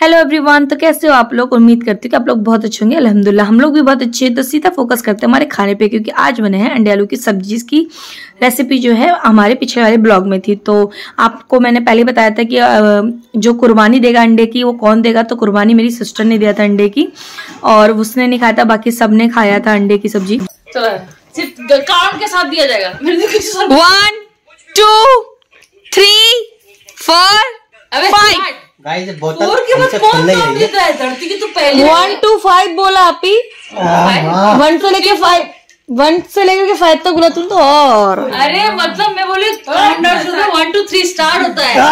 Hello everyone, तो कैसे हो आप लोग। उम्मीद करती हूँ कि आप लोग बहुत अच्छे होंगे। अल्हम्दुलिल्लाह हम लोग भी बहुत अच्छे हैं। तो सीधा फोकस करते हैं हमारे खाने पे, क्योंकि आज बने हैं अंडे आलू की सब्जी की रेसिपी जो है हमारे पिछले वाले ब्लॉग में थी। तो आपको मैंने पहले बताया था कि जो कुर्बानी देगा अंडे की वो कौन देगा। तो कुर्बानी मेरी सिस्टर ने दिया था अंडे की, और उसने नहीं खाया था, बाकी सबने खाया था अंडे की सब्जी। सिर्फ काउंट के साथ दिया जाएगा। 1 2 3 4 5 गाइस बोतल हमसे खुल नहीं रही है। धरती की तो पहले 1 2 5 बोला आपी। 1 से लेके 5 तक बोला तुम तो। और अरे मतलब मैं बोली 1 2 3 स्टार्ट होता है।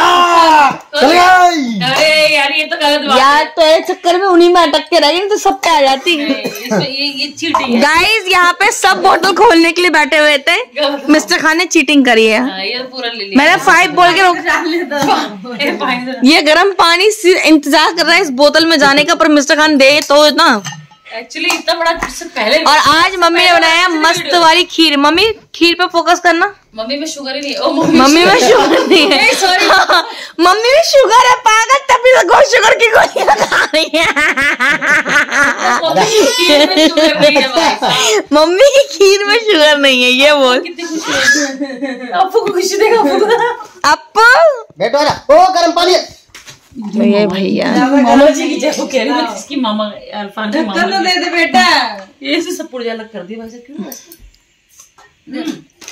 अरे यार ये तो गलत बात यार, तो एक चक्कर में उन्हीं में अटक के रह गई, तो सब पे आ जाती। ये चीटिंग है गाइस, यहाँ पे सब बोतल खोलने के लिए बैठे हुए थे। मिस्टर खान ने चीटिंग करी है। ये पूरा ले लिया। मैंने 5 बोल के रोक। ये गर्म पानी इंतजार कर रहा है इस बोतल में जाने का, पर मिस्टर खान दे तो ना। एक्चुअली इतना बड़ा पहले। और आज मम्मी ने बनाया मस्त वाली खीर। मम्मी खीर पे फोकस करना। मम्मी में शुगर ही नहीं। मम्मी में शुगर नहीं है। सॉरी मम्मी में शुगर है पागल, तभी तो शुगर की गोलियां खा रही है। मम्मी की खीर में शुगर नहीं है, ये बोल। आपको खुशी देगा आपको बैठो ना। ओ गरम पानी ये भैया मामा जी की जगह कह रही है। इसकी मामा अरफान की मामा तो दे दे बेटा। ये से सब पुर्जा अलग कर दी वैसे क्यों वैसे।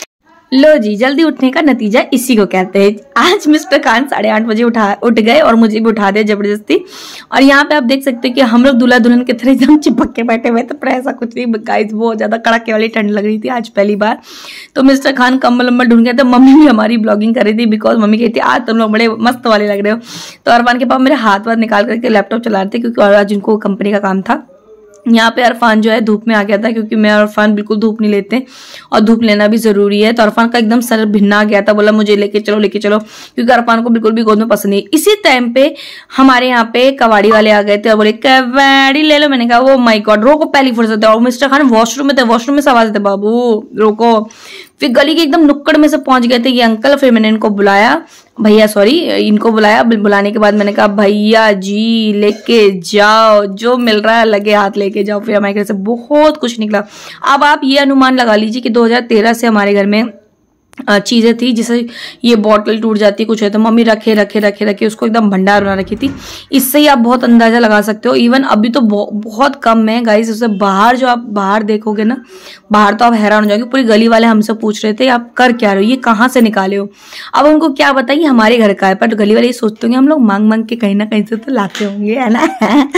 लो जी, जल्दी उठने का नतीजा इसी को कहते हैं। आज मिस्टर खान 8:30 बजे उठ गए और मुझे भी उठा दिया जबरदस्ती। और यहाँ पे आप देख सकते हैं कि हम लोग दूल्हा दुल्हन के तरह एकदम चिपक के बैठे हुए थे, पर ऐसा कुछ नहीं गाइस। बहुत ज्यादा कड़ाके वाली ठंड लग रही थी आज पहली बार। तो मिस्टर खान कम्बल वम्बल ढूंढ गए थे। मम्मी भी हमारी ब्लॉगिंग कर रही थी, बिकॉज मम्मी कहती है आज तुम लोग बड़े मस्त वाले लग रहे हो। तो अरफान के पास मेरे हाथ वाथ निकाल करके लैपटॉप चला रहे थे, क्योंकि आज उनको कंपनी का काम था। यहाँ पे अरफान जो है धूप में आ गया था, क्योंकि मैं और अरफान बिल्कुल धूप नहीं लेते और धूप लेना भी जरूरी है। तो अरफान का एकदम सर भिन्ना आ गया था, बोला मुझे लेके चलो, क्योंकि अरफान को बिल्कुल भी गोद में पसंद नहीं। इसी टाइम पे हमारे यहाँ पे कबाड़ी वाले आ गए थे और बोले कबाड़ी ले लो। मैंने कहा वो माय गॉड, रोको पहली फुर्सत है। और मिस्टर खान वॉशरूम में थे, वॉशरूम में से आवाज थे बाबू रोको। फिर गली के एकदम नुक्कड़ में से पहुंच गए थे ये अंकल। फिर मैंने इनको बुलाया, भैया सॉरी, इनको बुलाया। बुलाने के बाद मैंने कहा भैया जी लेके जाओ, जो मिल रहा है लगे हाथ लेके जाओ। फिर हमारे घर से बहुत कुछ निकला। अब आप ये अनुमान लगा लीजिए कि 2013 से हमारे घर में चीजें थी, जैसे ये बॉटल टूट जाती कुछ है तो मम्मी रखे उसको एकदम भंडार बना रखी थी। इससे ही आप बहुत अंदाजा लगा सकते हो। इवन अभी तो बहुत कम है गाइस। उससे बाहर जो आप बाहर देखोगे ना, बाहर तो आप हैरान हो जाओगे। पूरी गली वाले हमसे पूछ रहे थे आप कर क्या रहे हो, ये कहाँ से निकाले हो। अब उनको क्या बताइए हमारे घर का है, पर गली वाले ये सोचते होंगे हम लोग मांग मांग के कहीं ना कहीं से तो लाते होंगे, है ना।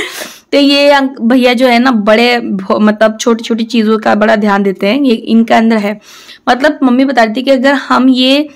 तो ये भैया जो है ना बड़े मतलब छोटी छोटी चीजों का बड़ा ध्यान देते हैं, ये इनके अंदर है। मतलब मम्मी बता रही थी कि अगर हम ये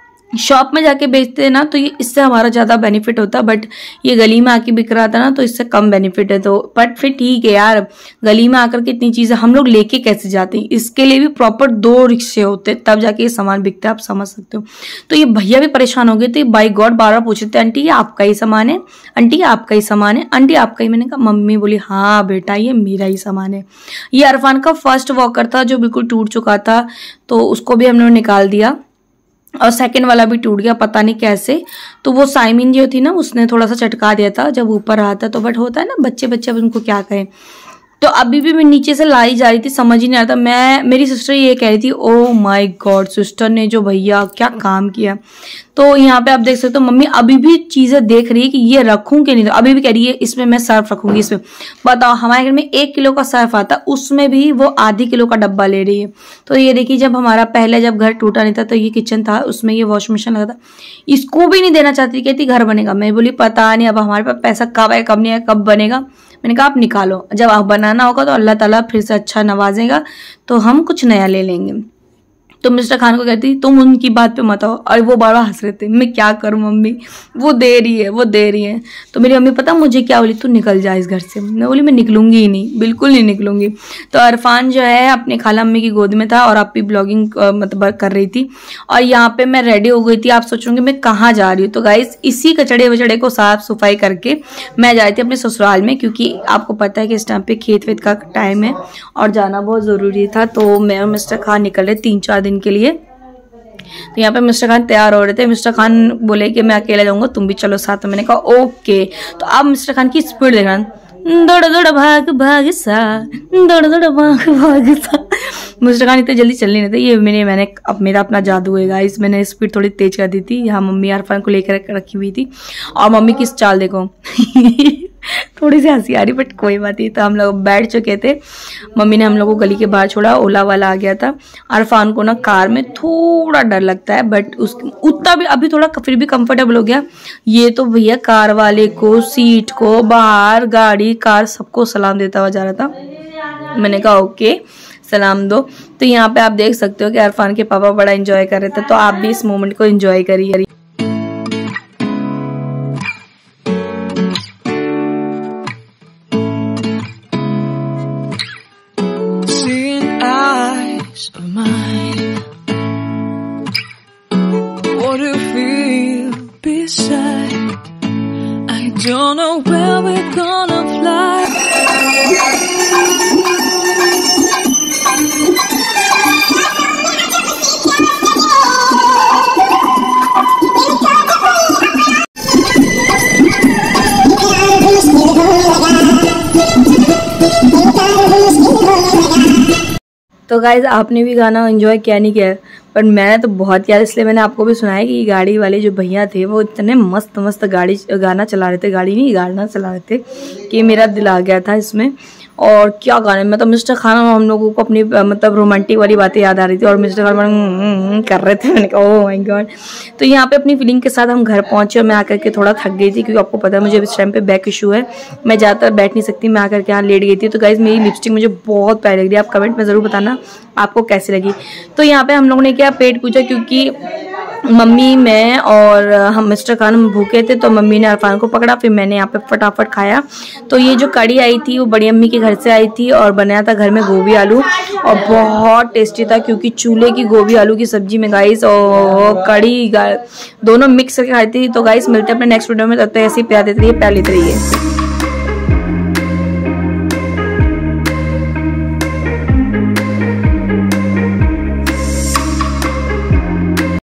शॉप में जाके बेचते हैं ना तो ये इससे हमारा ज्यादा बेनिफिट होता, बट ये गली में आके बिक रहा था ना तो इससे कम बेनिफिट है। तो बट फिर ठीक है यार, गली में आकर के इतनी चीजें हम लोग लेके कैसे जाते हैं, इसके लिए भी प्रॉपर 2 रिक्शे होते तब जाके ये सामान बिकता है, आप समझ सकते हो। तो ये भैया भी परेशान हो गए थे, बाई गॉड बार बार पूछ रहे थे आंटी ये आपका ही सामान है, आंटी आपका ही सामान है, आंटी आपका ही। मैंने कहा मम्मी बोली हाँ बेटा ये मेरा ही सामान है। ये अरफान का फर्स्ट वॉकर था जो बिल्कुल टूट चुका था, तो उसको भी हमने निकाल दिया। और सेकंड वाला भी टूट गया, पता नहीं कैसे। तो वो साइमिन जो थी ना उसने थोड़ा सा चटका दिया था जब ऊपर रहा था। तो बट होता है ना बच्चे अब उनको क्या कहें। तो अभी भी मैं नीचे से लाई जा रही थी, समझ ही नहीं आता। मेरी सिस्टर ये कह रही थी ओ माय गॉड, सिस्टर ने जो भैया क्या काम किया। तो यहाँ पे आप देख सकते हो मम्मी अभी भी चीजें देख रही है कि ये रखूं कि नहीं। तो अभी भी कह रही है इसमें मैं सर्फ रखूंगी। इसमें बताओ हमारे घर में 1 किलो का सर्फ आता, उसमें भी वो आधी किलो का डब्बा ले रही है। तो ये देखिए जब हमारा पहले जब घर टूटा नहीं था तो ये किचन था, उसमें ये वॉशिंग मशीन लगा था, इसको भी नहीं देना चाहती, कहती घर बनेगा। मैं बोली पता नहीं अब हमारे पास पैसा कब है कब नहीं है, कब बनेगा। मैंने कहा आप निकालो, जब आप बनाना होगा तो अल्लाह ताला फिर से अच्छा नवाजेगा तो हम कुछ नया ले लेंगे। तो मिस्टर खान को कहती तुम उनकी बात पे मत आओ, और वो बार बार हंस रहे थे। मैं क्या करूं मम्मी, वो दे रही है। तो मेरी मम्मी पता मुझे क्या बोली, तू निकल जा इस घर से। मैं बोली मैं निकलूंगी ही नहीं, बिल्कुल नहीं निकलूंगी। तो अरफान जो है अपने खाला अम्मी की गोद में था और आप भी ब्लॉगिंग मतलब कर रही थी, और यहाँ पे मैं रेडी हो गई थी। आप सोचोगे मैं कहाँ जा रही हूँ, तो गाइस इसी कचड़े वचड़े को साफ सफाई करके मैं जा रही थी अपने ससुराल में, क्योंकि आपको पता है कि इस टाइम पे खेत वेत का टाइम है और जाना बहुत जरूरी था। तो मैं और मिस्टर खान निकल रहे 3-4 दिन के लिए। तो यहाँ पे मिस्टर खान तैयार हो रहे थे। मिस्टर खान बोले कि मैं अकेला जाऊंगा, तुम भी चलो साथ में। मैंने कहा ओके। तो अब मिस्टर खान की स्पीड देखना, दौड़ दौड़ भाग भाग सा, दौड़ दौड़ भाग भाग सा। मिस्टर खान इतने जल्दी चल नहीं रहे थे। ये मैंने अब मेरा अपना जादू है गाइस, मैंने स्पीड थोड़ी तेज कर दी थी। यहाँ मम्मी अरफान को लेकर रखी हुई थी और मम्मी की चाल देखो थोड़ी सी हंसी आ रही बट कोई बात नहीं। तो हम लोग बैठ चुके थे, मम्मी ने हम लोग को गली के बाहर छोड़ा, ओला वाला आ गया था। अरफान को ना कार में थोड़ा डर लगता है बट उतना भी अभी थोड़ा फिर भी कंफर्टेबल हो गया। ये तो भैया कार वाले को, सीट को, बाहर गाड़ी कार सबको सलाम देता हुआ जा रहा था। मैंने कहा ओके सलाम दो। तो यहाँ पे आप देख सकते हो कि अरफान के पापा बड़ा एंजॉय कर रहे थे, तो आप भी इस मोमेंट को एंजॉय करिए। Don't know where we're gonna fly. तो गाइज आपने भी गाना एंजॉय किया नहीं किया, पर मैंने तो बहुत किया, इसलिए मैंने आपको भी सुनाया कि गाड़ी वाले जो भैया थे वो इतने मस्त मस्त गाना चला रहे थे, गाना चला रहे थे कि मेरा दिल आ गया था इसमें। और क्या गाने, मतलब मिस्टर खान हम लोगों को अपनी मतलब रोमांटिक वाली बातें याद आ रही थी और मिस्टर खान कर रहे थे। मैंने कहा ओह माय गॉड। तो यहाँ पे अपनी फीलिंग के साथ हम घर पहुंचे और मैं आकर के थोड़ा थक गई थी क्योंकि आपको पता है मुझे इस टाइम पे बैक इशू है, मैं ज़्यादातर बैठ नहीं सकती, मैं आकर के यहाँ लेट गई थी। तो गाइज मेरी लिपस्टिक मुझे बहुत प्यारी लग रही है, आप कमेंट में ज़रूर बताना आपको कैसी लगी। तो यहाँ पे हम लोगों ने क्या पेट पूजा, क्योंकि मम्मी मैं और हम मिस्टर खान भूखे थे, तो मम्मी ने अरफान को पकड़ा, फिर मैंने यहाँ पे फटाफट खाया। तो ये जो कड़ी आई थी वो बड़ी अम्मी के घर से आई थी और बनाया था घर में गोभी आलू और बहुत टेस्टी था, क्योंकि चूल्हे की गोभी आलू की सब्जी में गाइस और कड़ी दोनों मिक्स करके खाई थी। तो गाइस मिलते हैं अपने नेक्स्ट वीडियो में, तब तक ऐसे ही प्यार देते रहिए, प्यार लेते रहिए।